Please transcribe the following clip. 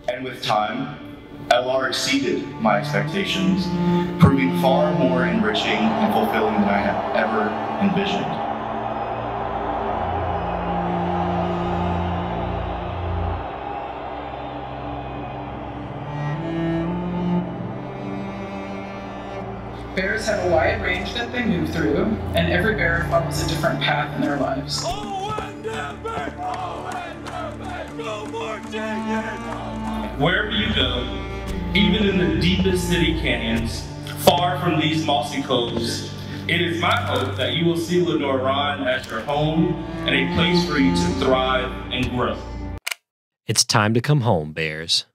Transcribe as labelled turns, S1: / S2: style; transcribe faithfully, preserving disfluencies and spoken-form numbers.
S1: And with time, L R exceeded my expectations, proving far more enriching and fulfilling than I had ever envisioned.
S2: Bears have a wide range that they move through, and every bear follows a different path in their lives.
S3: Wherever you go, even in the deepest city canyons, far from these mossy coves, it is my hope that you will see Lenoir-Rhyne as your home and a place for you to thrive and grow.
S4: It's time to come home, Bears.